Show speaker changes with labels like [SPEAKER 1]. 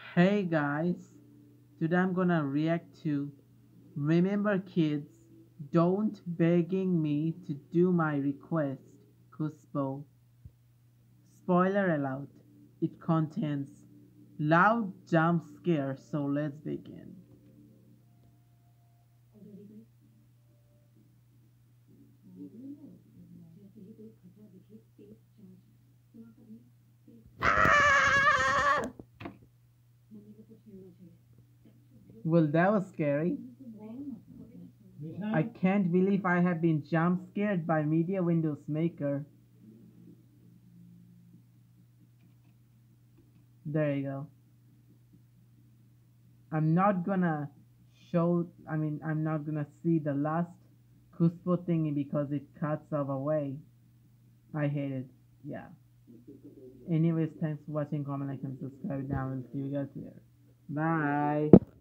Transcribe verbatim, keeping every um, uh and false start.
[SPEAKER 1] Hey guys, today I'm gonna react to Remember Kids Don't Begging Me to Do My Request, Csupo. Spoiler alert, it contains loud jump scares, so let's begin. Well, that was scary. I can't believe I have been jump scared by MediaWindowsMaker. There you go. I'm not gonna show, I mean, I'm not gonna see the last Cuspo thingy because it cuts off away. I hate it. Yeah. Anyways, thanks for watching, comment, like, and subscribe down. We'll see you guys later. Bye.